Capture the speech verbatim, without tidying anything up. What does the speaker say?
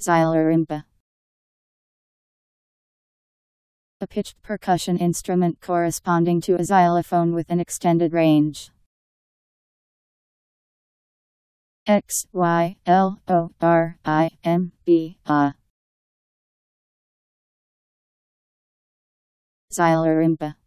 Xylorimba. A pitched percussion instrument corresponding to a xylophone with an extended range. X Y L O R I M B A. Xylorimba.